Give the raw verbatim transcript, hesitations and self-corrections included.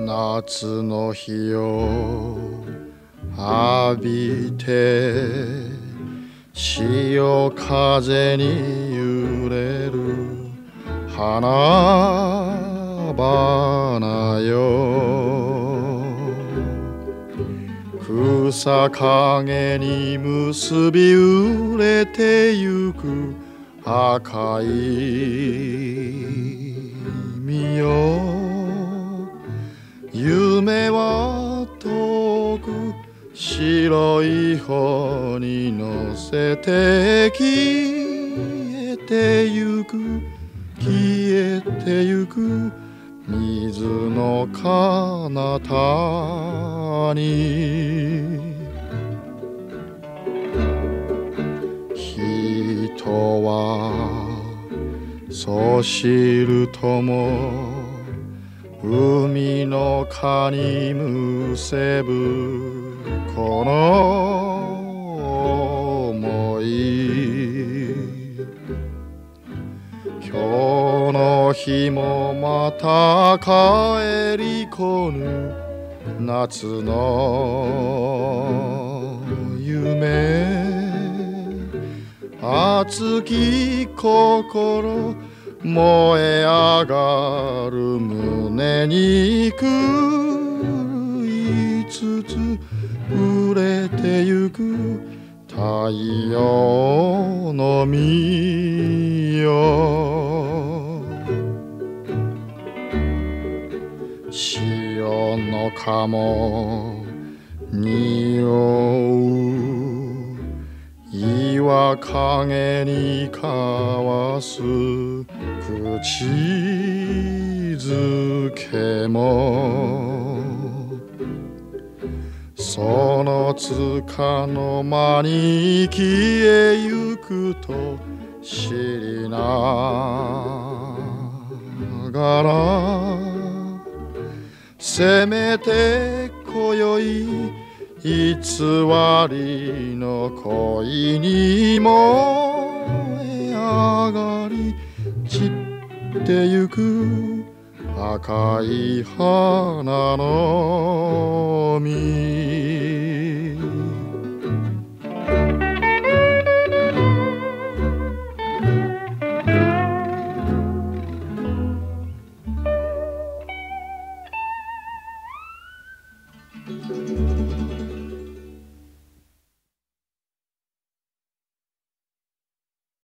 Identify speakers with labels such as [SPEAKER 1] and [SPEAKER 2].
[SPEAKER 1] 夏の日を浴びて潮風に揺れる花々よ、草陰に結び売れてゆく赤い実よ、夢は遠く白い帆に乗せて消えてゆく消えてゆく水の彼方に、人はそう知るとも海の蚊にむせぶこの想い、今日の日もまた帰りこぬ夏の夢、熱き心燃え上がる胸に狂いつつ売れてゆく太陽の実よ、潮の鴨匂う岩陰に交わす口づけも、そのつかの間に消えゆくと知りながら、せめて今宵偽りの恋に燃え上がり散ってゆく赤い花の実。